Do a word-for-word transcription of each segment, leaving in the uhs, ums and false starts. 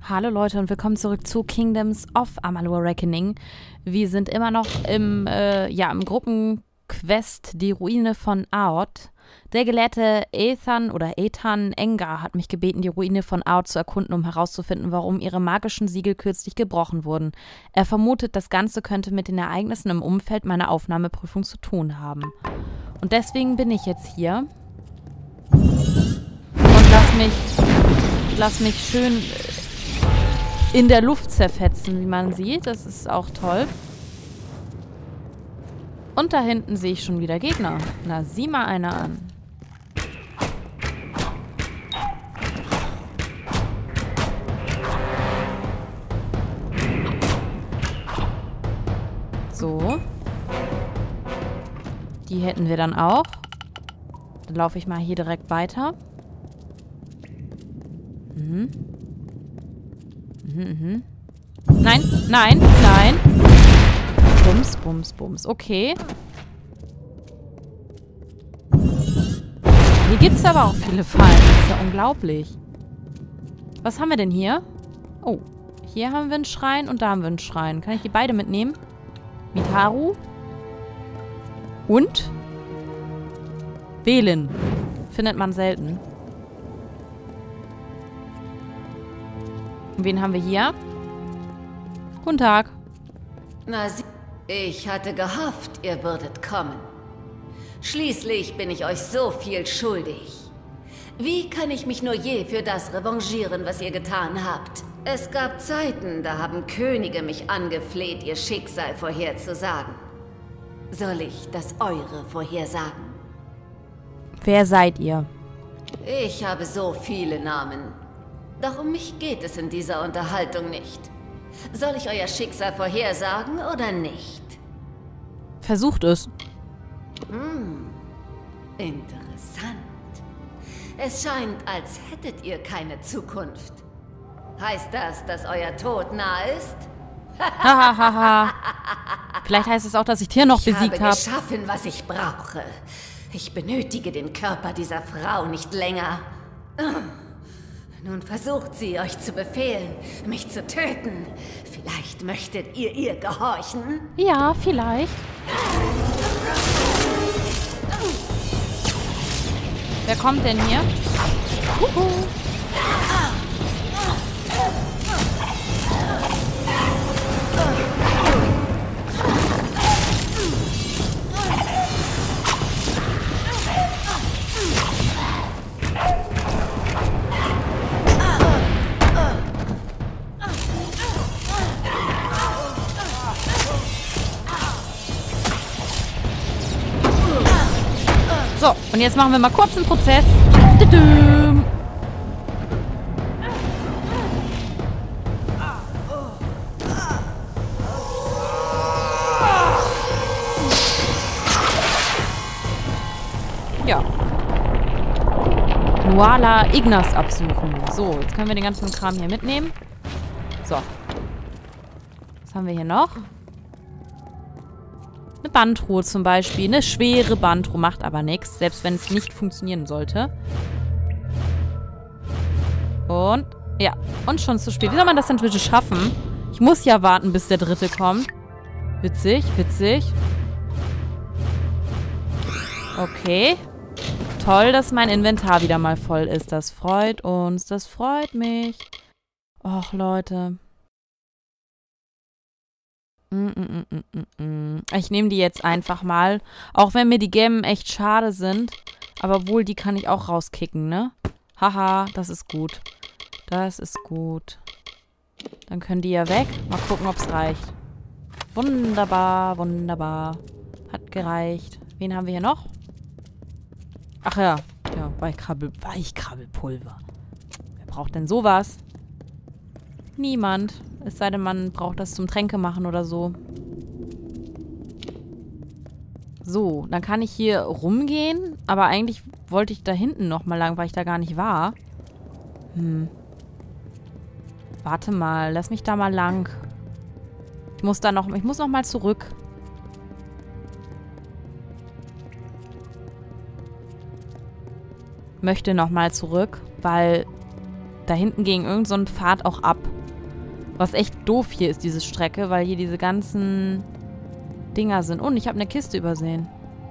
Hallo Leute und willkommen zurück zu Kingdoms of Amalur Reckoning. Wir sind immer noch im, äh, ja, im Gruppenquest Die Ruine von Aod. Der Gelehrte Ethan oder Ethan Engar hat mich gebeten, die Ruine von Aod zu erkunden, um herauszufinden, warum ihre magischen Siegel kürzlich gebrochen wurden. Er vermutet, das Ganze könnte mit den Ereignissen im Umfeld meiner Aufnahmeprüfung zu tun haben. Und deswegen bin ich jetzt hier und lass mich, lass mich schön in der Luft zerfetzen, wie man sieht. Das ist auch toll. Und da hinten sehe ich schon wieder Gegner. Na, sieh mal einer an. So. Die hätten wir dann auch. Dann laufe ich mal hier direkt weiter. Mhm. Mhm, mhm. Nein, nein, nein. Bums, bums, bums. Okay. Hier gibt es aber auch viele Fallen. Das ist ja unglaublich. Was haben wir denn hier? Oh, hier haben wir einen Schrein und da haben wir einen Schrein. Kann ich die beide mitnehmen? Mitaru. Und? Wählen. Findet man selten. Und wen haben wir hier? Guten Tag. Na, ich hatte gehofft, ihr würdet kommen. Schließlich bin ich euch so viel schuldig. Wie kann ich mich nur je für das revanchieren, was ihr getan habt? Es gab Zeiten, da haben Könige mich angefleht, ihr Schicksal vorherzusagen. Soll ich das eure vorhersagen? Wer seid ihr? Ich habe so viele Namen. Doch um mich geht es in dieser Unterhaltung nicht. Soll ich euer Schicksal vorhersagen oder nicht? Versucht es. Hm, interessant. Es scheint, als hättet ihr keine Zukunft. Heißt das, dass euer Tod nahe ist? Hahaha. Vielleicht heißt es auch, dass ich Tier noch besiegt habe. Ich habe geschaffen, was ich brauche. Ich benötige den Körper dieser Frau nicht länger. Nun versucht sie, euch zu befehlen, mich zu töten. Vielleicht möchtet ihr ihr gehorchen? Ja, vielleicht. Wer kommt denn hier? Uhu. So, und jetzt machen wir mal kurz einen Prozess. Tudum. Ja. Nuala Ignas absuchen. So, jetzt können wir den ganzen Kram hier mitnehmen. So. Was haben wir hier noch? Eine Bandruhe zum Beispiel. Eine schwere Bandruhe. Macht aber nichts. Selbst wenn es nicht funktionieren sollte. Und, ja. Und schon zu spät. Wie soll man das denn bitte schaffen? Ich muss ja warten, bis der dritte kommt. Witzig, witzig. Okay. Toll, dass mein Inventar wieder mal voll ist. Das freut uns. Das freut mich. Och, Leute. Mm, mm, mm, mm, mm. Ich nehme die jetzt einfach mal. Auch wenn mir die Gemmen echt schade sind. Aber wohl, die kann ich auch rauskicken, ne? Haha, das ist gut. Das ist gut. Dann können die ja weg. Mal gucken, ob es reicht. Wunderbar, wunderbar. Hat gereicht. Wen haben wir hier noch? Ach ja. Ja, Weichkrabbel, Weichkrabbelpulver. Wer braucht denn sowas? Niemand. Es sei denn, man braucht das zum Tränke machen oder so. So, dann kann ich hier rumgehen. Aber eigentlich wollte ich da hinten nochmal lang, weil ich da gar nicht war. Hm. Warte mal, lass mich da mal lang. Ich muss da noch, ich muss noch mal zurück. Möchte noch mal zurück, weil da hinten ging irgend so ein Pfad auch ab. Was echt doof hier ist, diese Strecke, weil hier diese ganzen Dinger sind. Und ich habe eine Kiste übersehen.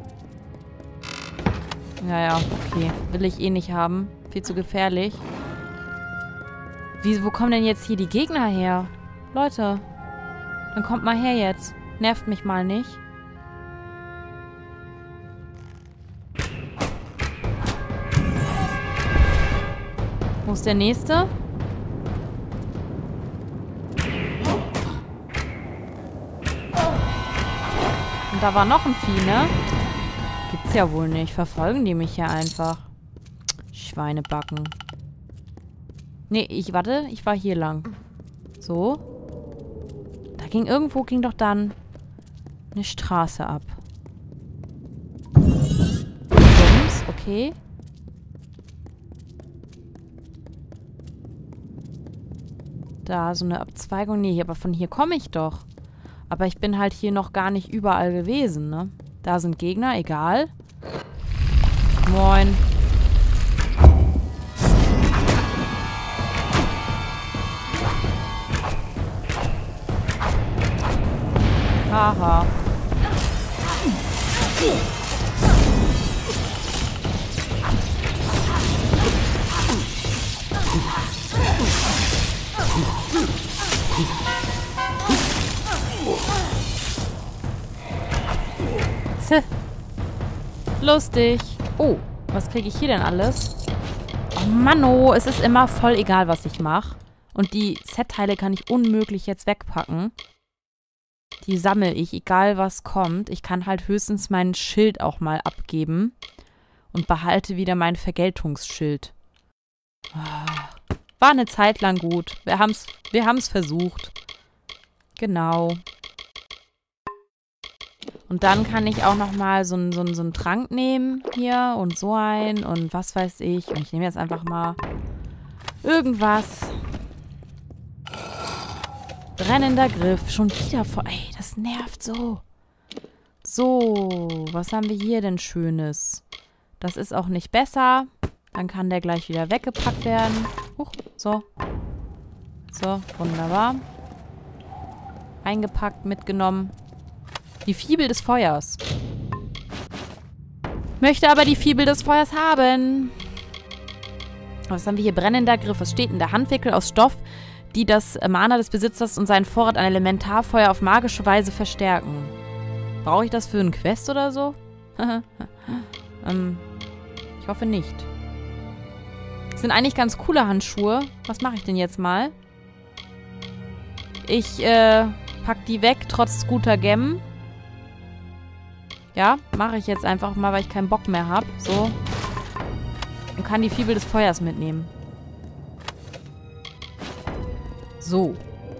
Ja, ja, okay. Will ich eh nicht haben. Viel zu gefährlich. Wie, wo kommen denn jetzt hier die Gegner her? Leute, dann kommt mal her jetzt. Nervt mich mal nicht. Wo ist der nächste? Und da war noch ein Vieh, ne? Gibt's ja wohl nicht. Verfolgen die mich hier einfach. Schweinebacken. Nee, ich, warte, ich war hier lang. So. Da ging irgendwo, ging doch dann eine Straße ab. Bums, okay. Da, so eine Abzweigung. Nee, aber von hier komme ich doch. Aber ich bin halt hier noch gar nicht überall gewesen, ne? Da sind Gegner, egal. Moin. Haha. Tch. Lustig. Oh, was kriege ich hier denn alles? Oh Mann, oh, es ist immer voll egal, was ich mache. Und die Set-Teile kann ich unmöglich jetzt wegpacken. Die sammle ich, egal was kommt. Ich kann halt höchstens mein Schild auch mal abgeben. Und behalte wieder mein Vergeltungsschild. War eine Zeit lang gut. Wir haben's, wir haben's versucht. Genau. Und dann kann ich auch nochmal so einen so so einen Trank nehmen hier und so ein und was weiß ich. Und ich nehme jetzt einfach mal irgendwas. Brennender Griff. Schon wieder vor... Ey, das nervt so. So, was haben wir hier denn Schönes? Das ist auch nicht besser. Dann kann der gleich wieder weggepackt werden. Huch, so. So, wunderbar. Eingepackt, mitgenommen. Die Fibel des Feuers. Möchte aber die Fibel des Feuers haben. Was haben wir hier? Brennender Griff. Was steht denn da? Handwickel aus Stoff, die das Mana des Besitzers und seinen Vorrat an Elementarfeuer auf magische Weise verstärken. Brauche ich das für einen Quest oder so? ähm, ich hoffe nicht. Das sind eigentlich ganz coole Handschuhe. Was mache ich denn jetzt mal? Ich, äh, pack die weg, trotz guter Gem. Ja, mache ich jetzt einfach mal, weil ich keinen Bock mehr habe. So. Und kann die Fibel des Feuers mitnehmen. So.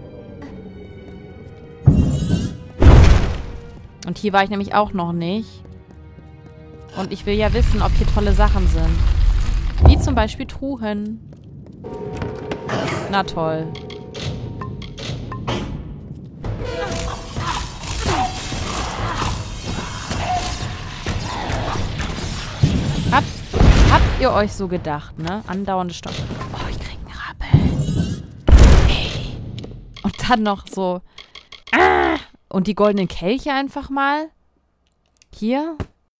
Und hier war ich nämlich auch noch nicht. Und ich will ja wissen, ob hier tolle Sachen sind. Wie zum Beispiel Truhen. Na toll. Hab, habt ihr euch so gedacht, ne? Andauernde Stopp. Oh, ich krieg einen Rappel. Hey. Und dann noch so. Ah! Und die goldenen Kelche einfach mal. Hier.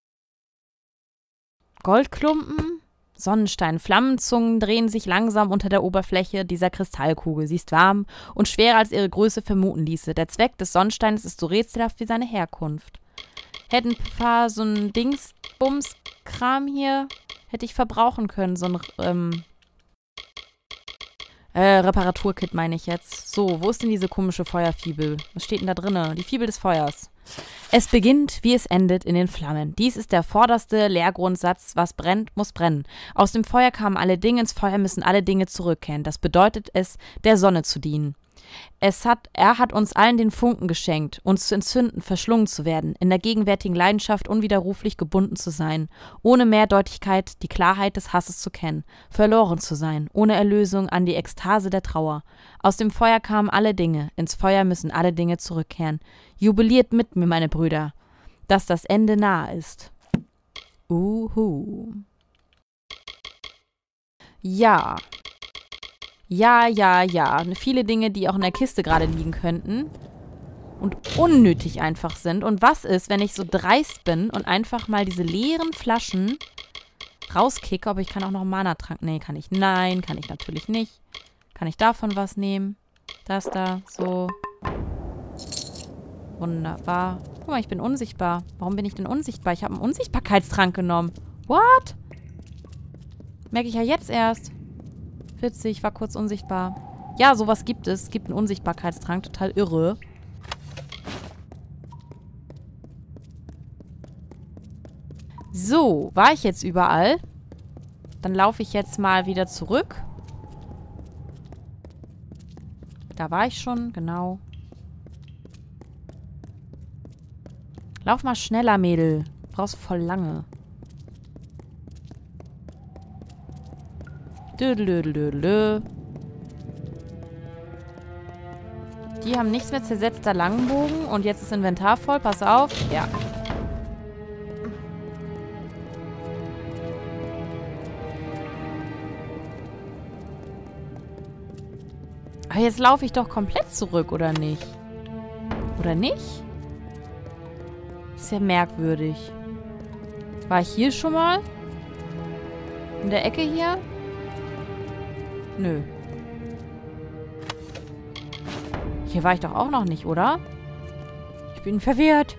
Goldklumpen. Sonnenstein. Flammenzungen drehen sich langsam unter der Oberfläche dieser Kristallkugel. Sie ist warm und schwerer, als ihre Größe vermuten ließe. Der Zweck des Sonnensteins ist so rätselhaft wie seine Herkunft. Hätten ein paar so ein Dingsbums-Kram hier, hätte ich verbrauchen können. So ein, ähm, äh, Reparaturkit meine ich jetzt. So, wo ist denn diese komische Feuerfibel? Was steht denn da drinne? Die Fibel des Feuers. Es beginnt, wie es endet, in den Flammen. Dies ist der vorderste Lehrgrundsatz. Was brennt, muss brennen. Aus dem Feuer kamen alle Dinge, ins Feuer müssen alle Dinge zurückkehren. Das bedeutet es, der Sonne zu dienen. Es hat, er hat uns allen den Funken geschenkt, uns zu entzünden, verschlungen zu werden, in der gegenwärtigen Leidenschaft unwiderruflich gebunden zu sein, ohne Mehrdeutigkeit die Klarheit des Hasses zu kennen, verloren zu sein, ohne Erlösung an die Ekstase der Trauer. Aus dem Feuer kamen alle Dinge, ins Feuer müssen alle Dinge zurückkehren. Jubiliert mit mir, meine Brüder, dass das Ende nahe ist. Uhu. Ja. Ja, ja, ja. Viele Dinge, die auch in der Kiste gerade liegen könnten. Und unnötig einfach sind. Und was ist, wenn ich so dreist bin und einfach mal diese leeren Flaschen rauskicke? Aber ich kann auch noch einen Mana-Trank. Nee, kann ich. Nein, kann ich natürlich nicht. Kann ich davon was nehmen? Das da, so. Wunderbar. Guck mal, ich bin unsichtbar. Warum bin ich denn unsichtbar? Ich habe einen Unsichtbarkeitstrank genommen. What? Merke ich ja jetzt erst. Witzig, ich war kurz unsichtbar. Ja, sowas gibt es. Es gibt einen Unsichtbarkeitstrank. Total irre. So, war ich jetzt überall? Dann laufe ich jetzt mal wieder zurück. Da war ich schon, genau. Lauf mal schneller, Mädel. Du brauchst voll lange. Dödelödelödelö. Die haben nichts mehr zersetzter Langbogen. Und jetzt ist Inventar voll. Pass auf. Ja. Aber jetzt laufe ich doch komplett zurück, oder nicht? Oder nicht? Ist ja merkwürdig. War ich hier schon mal? In der Ecke hier? Nö. Hier war ich doch auch noch nicht, oder? Ich bin verwirrt.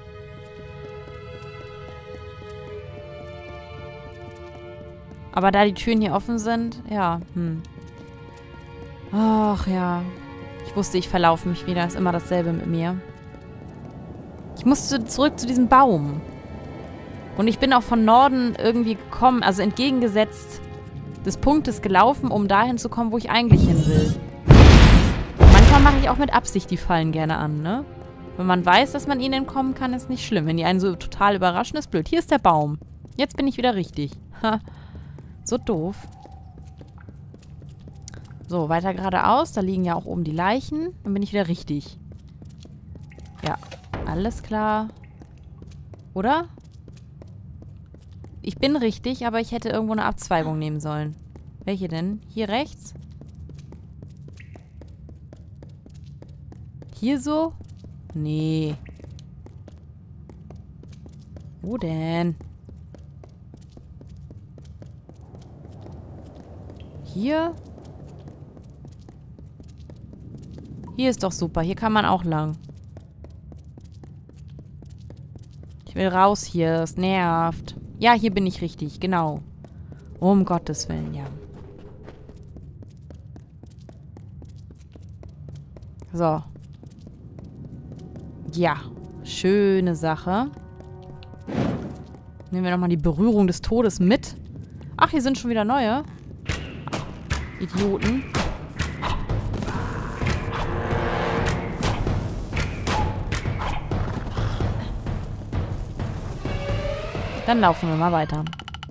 Aber da die Türen hier offen sind, ja, hm. Ach ja. Ich wusste, ich verlaufe mich wieder. Ist immer dasselbe mit mir. Ich musste zurück zu diesem Baum. Und ich bin auch von Norden irgendwie gekommen, also entgegengesetzt des Punktes gelaufen, um dahin zu kommen, wo ich eigentlich hin will. Manchmal mache ich auch mit Absicht die Fallen gerne an, ne? Wenn man weiß, dass man ihnen entkommen kann, ist nicht schlimm. Wenn die einen so total überraschen, ist blöd. Hier ist der Baum. Jetzt bin ich wieder richtig. Ha. So doof. So, weiter geradeaus. Da liegen ja auch oben die Leichen. Dann bin ich wieder richtig. Ja, alles klar. Oder? Ich bin richtig, aber ich hätte irgendwo eine Abzweigung nehmen sollen. Welche denn? Hier rechts? Hier so? Nee. Wo denn? Hier? Hier ist doch super. Hier kann man auch lang. Ich will raus hier. Das nervt. Ja, hier bin ich richtig. Genau. Um Gottes Willen, ja. So. Ja. Schöne Sache. Nehmen wir nochmal die Berührung des Todes mit. Ach, hier sind schon wieder neue. Idioten. Dann laufen wir mal weiter.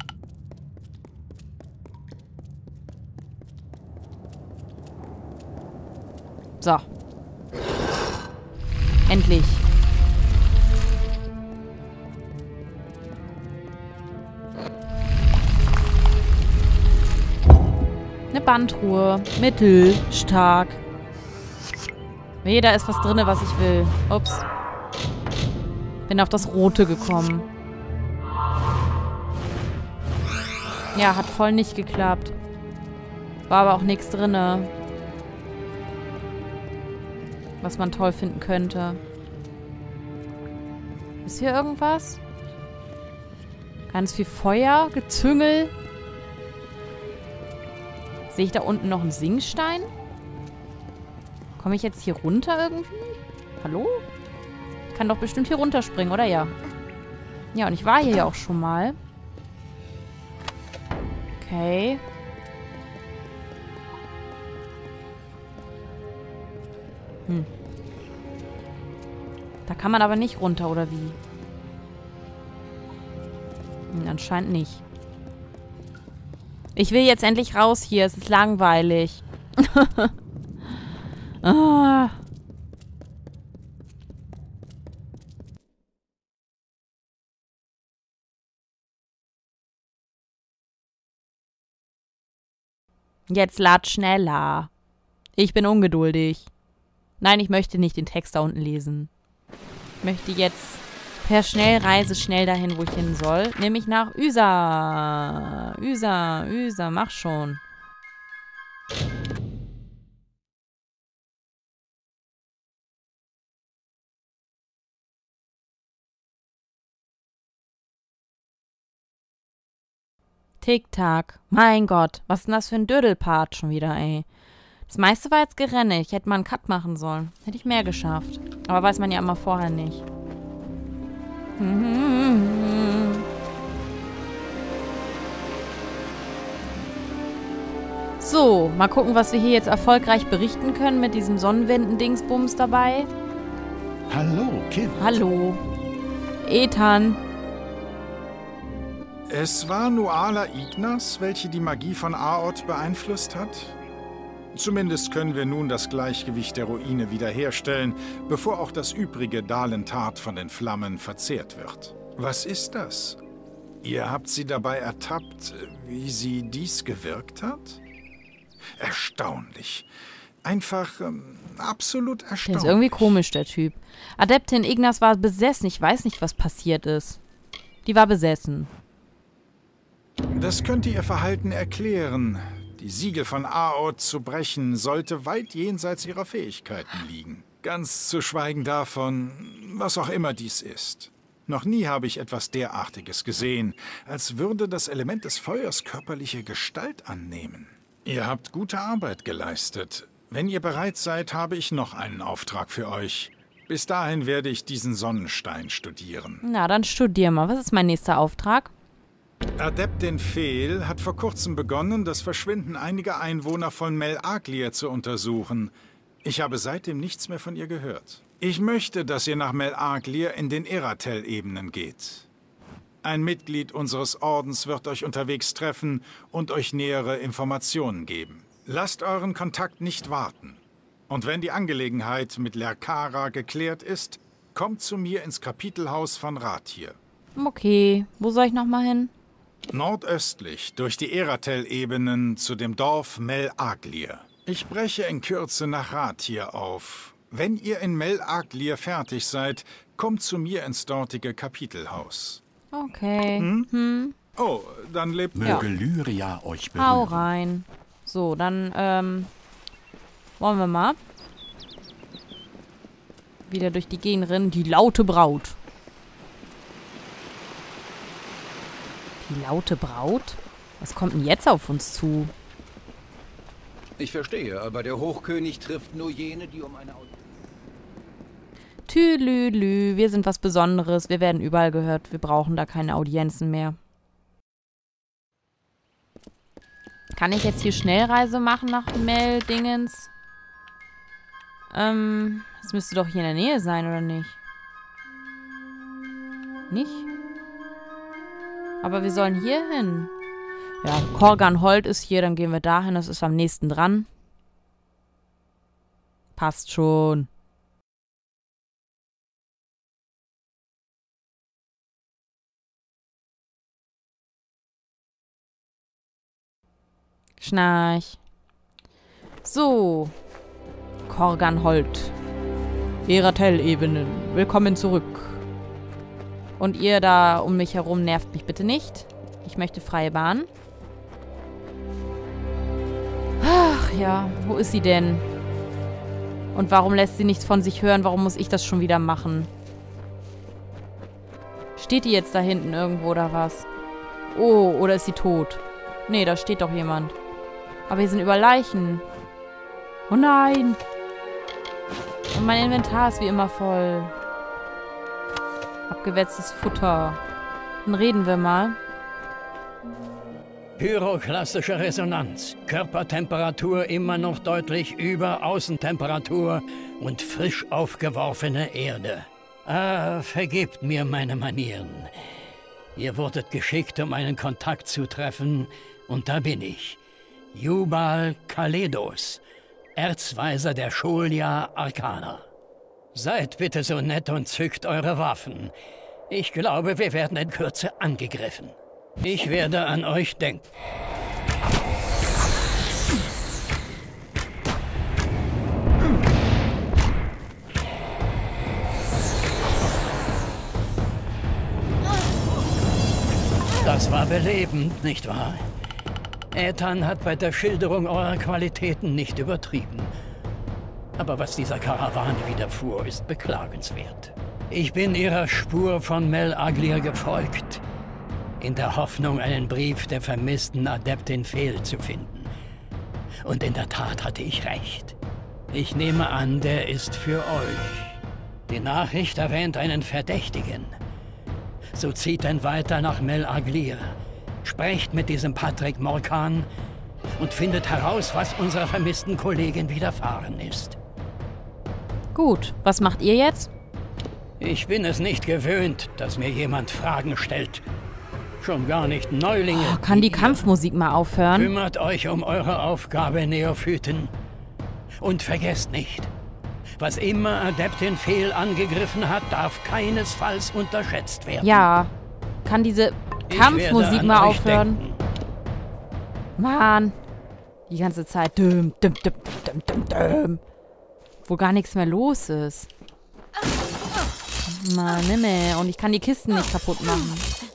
So. Endlich. Eine Bandruhe. Mittel. Stark. Nee, da ist was drin, was ich will. Ups. Bin auf das Rote gekommen. Ja, hat voll nicht geklappt. War aber auch nichts drin, was man toll finden könnte. Ist hier irgendwas? Ganz viel Feuer, Gezüngel. Sehe ich da unten noch einen Singstein? Komme ich jetzt hier runter irgendwie? Hallo? Ich kann doch bestimmt hier runterspringen, oder ja? Ja, und ich war hier ja auch schon mal. Okay. Hm. Da kann man aber nicht runter, oder wie? Hm, anscheinend nicht. Ich will jetzt endlich raus hier. Es ist langweilig. ah. Jetzt lad schneller. Ich bin ungeduldig. Nein, ich möchte nicht den Text da unten lesen. Ich möchte jetzt per Schnellreise schnell dahin, wo ich hin soll. Nämlich nach Üsa. Üsa, Üsa, mach schon. Tick-Tack. Mein Gott, was ist denn das für ein Dödelpart schon wieder, ey? Das meiste war jetzt Gerenne. Ich hätte mal einen Cut machen sollen. Hätte ich mehr geschafft. Aber weiß man ja immer vorher nicht. So, mal gucken, was wir hier jetzt erfolgreich berichten können mit diesem Sonnenwenden-Dingsbums dabei. Hallo, Kind. Hallo. Ethan. Es war Nuala Ignas, welche die Magie von Aod beeinflusst hat? Zumindest können wir nun das Gleichgewicht der Ruine wiederherstellen, bevor auch das übrige Dalentat von den Flammen verzehrt wird. Was ist das? Ihr habt sie dabei ertappt, wie sie dies gewirkt hat? Erstaunlich. Einfach ähm, absolut erstaunlich. Der ist irgendwie komisch, der Typ. Adeptin Ignas war besessen. Ich weiß nicht, was passiert ist. Die war besessen. Das könnte ihr Verhalten erklären. Die Siegel von Aod zu brechen, sollte weit jenseits ihrer Fähigkeiten liegen. Ganz zu schweigen davon, was auch immer dies ist. Noch nie habe ich etwas derartiges gesehen, als würde das Element des Feuers körperliche Gestalt annehmen. Ihr habt gute Arbeit geleistet. Wenn ihr bereit seid, habe ich noch einen Auftrag für euch. Bis dahin werde ich diesen Sonnenstein studieren. Na, dann studier mal. Was ist mein nächster Auftrag? Adeptin Fehl hat vor kurzem begonnen, das Verschwinden einiger Einwohner von Mel Aglir zu untersuchen. Ich habe seitdem nichts mehr von ihr gehört. Ich möchte, dass ihr nach Mel Aglir in den Eratel-Ebenen geht. Ein Mitglied unseres Ordens wird euch unterwegs treffen und euch nähere Informationen geben. Lasst euren Kontakt nicht warten. Und wenn die Angelegenheit mit Lerkara geklärt ist, kommt zu mir ins Kapitelhaus von Rathir. Okay, wo soll ich nochmal hin? Nordöstlich, durch die Eratel-Ebenen zu dem Dorf Mel Aglir. Ich breche in Kürze nach Rathir auf. Wenn ihr in Mel Aglir fertig seid, kommt zu mir ins dortige Kapitelhaus. Okay. Hm? Hm. Oh, dann lebt... Ja. Möge Lyria euch berühren. Hau rein. So, dann, ähm... wollen wir mal. Wieder durch die Gegend, die laute Braut. Die laute Braut? Was kommt denn jetzt auf uns zu? Ich verstehe, aber der Hochkönig trifft nur jene, die um eine... Tülülü, wir sind was Besonderes. Wir werden überall gehört. Wir brauchen da keine Audienzen mehr. Kann ich jetzt hier Schnellreise machen nach Mel-Dingens? Ähm, das müsste doch hier in der Nähe sein, oder nicht? Nicht? Aber wir sollen hier hin. Ja, Korganhold ist hier, dann gehen wir dahin. Das ist am nächsten dran. Passt schon. Schnarch. So. Korganhold. Eratel-Ebenen. Willkommen zurück. Und ihr da um mich herum nervt mich bitte nicht. Ich möchte freie Bahn. Ach ja, wo ist sie denn? Und warum lässt sie nichts von sich hören? Warum muss ich das schon wieder machen? Steht die jetzt da hinten irgendwo oder was? Oh, oder ist sie tot? Nee, da steht doch jemand. Aber hier sind überall Leichen. Oh nein. Und mein Inventar ist wie immer voll. Abgewetztes Futter. Dann reden wir mal. Pyroklastische Resonanz. Körpertemperatur immer noch deutlich über Außentemperatur und frisch aufgeworfene Erde. Ah, vergebt mir meine Manieren. Ihr wurdet geschickt, um einen Kontakt zu treffen, und da bin ich. Jubal Kaledos, Erzweiser der Scholia Arcana. Seid bitte so nett und zückt eure Waffen. Ich glaube, wir werden in Kürze angegriffen. Ich werde an euch denken. Das war belebend, nicht wahr? Ethan hat bei der Schilderung eurer Qualitäten nicht übertrieben. Aber was dieser Karawane widerfuhr, ist beklagenswert. Ich bin ihrer Spur von Mel Aglir gefolgt, in der Hoffnung, einen Brief der vermissten Adeptin Fehl zu finden. Und in der Tat hatte ich recht. Ich nehme an, der ist für euch. Die Nachricht erwähnt einen Verdächtigen. So zieht dann weiter nach Mel Aglir. Sprecht mit diesem Patrick Morkan und findet heraus, was unserer vermissten Kollegin widerfahren ist. Gut, was macht ihr jetzt? Ich bin es nicht gewöhnt, dass mir jemand Fragen stellt. Schon gar nicht Neulinge. Oh, kann die Kampfmusik mal aufhören? Kümmert euch um eure Aufgabe, Neophyten. Und vergesst nicht, was immer Adeptin Fehl angegriffen hat, darf keinesfalls unterschätzt werden. Ja, kann diese Kampfmusik mal aufhören? Denken. Mann, die ganze Zeit. Düm, düm, düm, düm, düm, düm. Wo gar nichts mehr los ist. Mann, ne, und ich kann die Kisten nicht kaputt machen.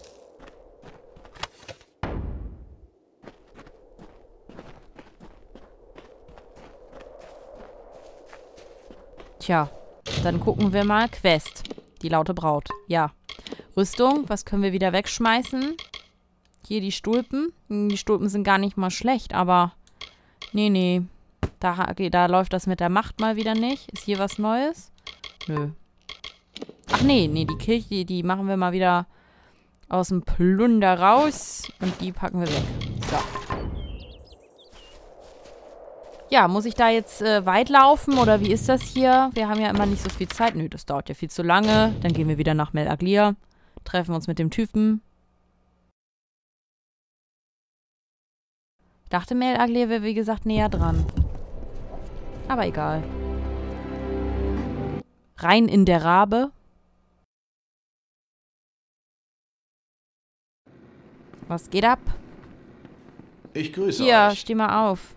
Tja, dann gucken wir mal. Quest. Die laute Braut. Ja. Rüstung. Was können wir wieder wegschmeißen? Hier die Stulpen. Die Stulpen sind gar nicht mal schlecht, aber... Nee, nee. Da, okay, da läuft das mit der Macht mal wieder nicht. Ist hier was Neues? Nö. Ach nee, nee, die Kirche, die, die machen wir mal wieder aus dem Plunder raus. Und die packen wir weg. So. Ja, muss ich da jetzt äh, weit laufen oder wie ist das hier? Wir haben ja immer nicht so viel Zeit. Nö, das dauert ja viel zu lange. Dann gehen wir wieder nach Mel Aglir. Treffen uns mit dem Typen. Ich dachte, Mel Aglir wäre wie gesagt näher dran. Aber egal. Rein in der Rabe. Was geht ab? Ich grüße Hier, euch. steh mal auf.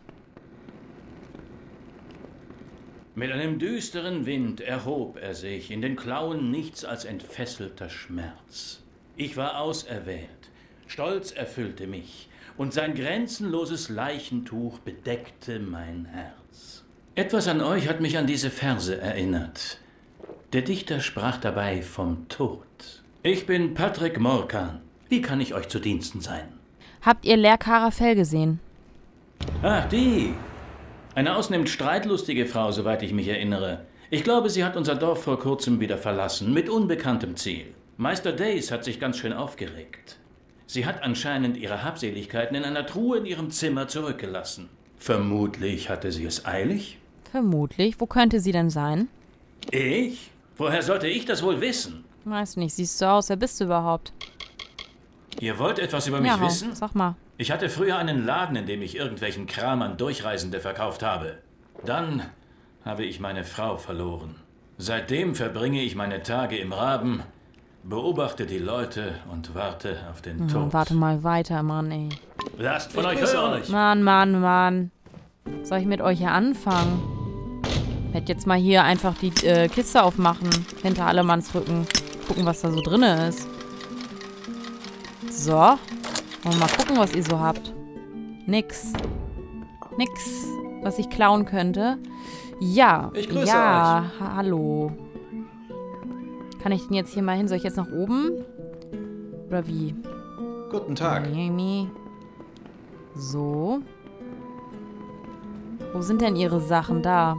Mit einem düsteren Wind erhob er sich, in den Klauen nichts als entfesselter Schmerz. Ich war auserwählt, Stolz erfüllte mich, und sein grenzenloses Leichentuch bedeckte mein Herz. Etwas an euch hat mich an diese Verse erinnert. Der Dichter sprach dabei vom Tod. Ich bin Patrick Morkan. Wie kann ich euch zu Diensten sein? Habt ihr Ler Karafel gesehen? Ach, die! Eine ausnehmend streitlustige Frau, soweit ich mich erinnere. Ich glaube, sie hat unser Dorf vor kurzem wieder verlassen, mit unbekanntem Ziel. Meister Dace hat sich ganz schön aufgeregt. Sie hat anscheinend ihre Habseligkeiten in einer Truhe in ihrem Zimmer zurückgelassen. Vermutlich hatte sie es eilig. Vermutlich. Wo könnte sie denn sein? Ich? Woher sollte ich das wohl wissen? Weiß nicht. Siehst du aus? Wer bist du überhaupt? Ihr wollt etwas über mich Ja, wissen? sag mal. Ich hatte früher einen Laden, in dem ich irgendwelchen Kram an Durchreisende verkauft habe. Dann habe ich meine Frau verloren. Seitdem verbringe ich meine Tage im Raben, beobachte die Leute und warte auf den Hm, Tod. warte mal weiter, Mann, ey. Lasst von Ich euch grüße hören! euch. Mann, Mann, Mann. Soll ich mit euch hier anfangen? Ich werde jetzt mal hier einfach die äh, Kiste aufmachen. Hinter Allemanns Rücken. Gucken, was da so drin ist. So. Und mal gucken, was ihr so habt. Nix. Nix, was ich klauen könnte. Ja. Ich grüße ja. Ha hallo. Kann ich denn jetzt hier mal hin? Soll ich jetzt nach oben? Oder wie? Guten Tag. So. Wo sind denn ihre Sachen? Da.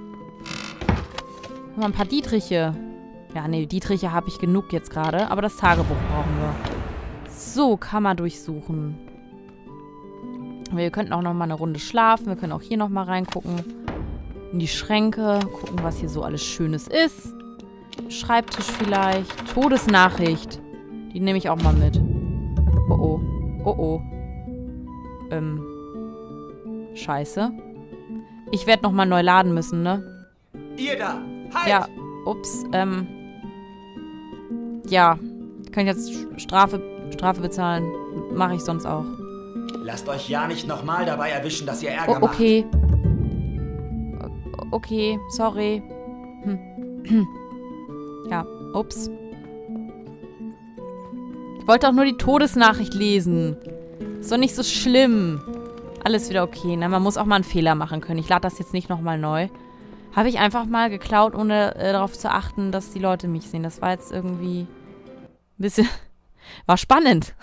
Mal ein paar Dietriche. Ja, nee, Dietriche habe ich genug jetzt gerade. Aber das Tagebuch brauchen wir. So, Kammer durchsuchen. Wir könnten auch noch mal eine Runde schlafen. Wir können auch hier noch mal reingucken. In die Schränke. Gucken, was hier so alles Schönes ist. Schreibtisch vielleicht. Todesnachricht. Die nehme ich auch mal mit. Oh oh. Oh oh. Ähm. Scheiße. Ich werde noch mal neu laden müssen, ne? Ihr da! Halt! Ja. Ups. Ähm. Ja. Ich kann jetzt Strafe, Strafe bezahlen. Mache ich sonst auch. Lasst euch ja nicht nochmal dabei erwischen, dass ihr Ärger Oh, okay. O okay, sorry. Hm. Ja, ups. Ich wollte auch nur die Todesnachricht lesen. Ist doch nicht so schlimm. Alles wieder okay. Na, man muss auch mal einen Fehler machen können. Ich lade das jetzt nicht nochmal neu. Habe ich einfach mal geklaut, ohne äh, darauf zu achten, dass die Leute mich sehen. Das war jetzt irgendwie ein bisschen... War spannend.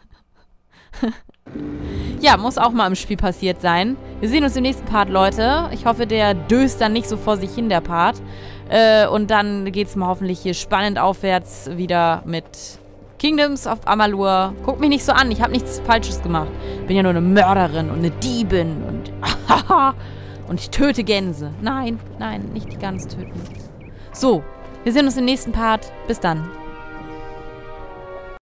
Ja, muss auch mal im Spiel passiert sein. Wir sehen uns im nächsten Part, Leute. Ich hoffe, der döst dann nicht so vor sich hin, der Part. Äh, und dann geht's mal hoffentlich hier spannend aufwärts wieder mit Kingdoms of Amalur. Guckt mich nicht so an, ich habe nichts Falsches gemacht. Bin ja nur eine Mörderin und eine Diebin und und ich töte Gänse. Nein, nein, nicht die Gans töten. So, wir sehen uns im nächsten Part. Bis dann.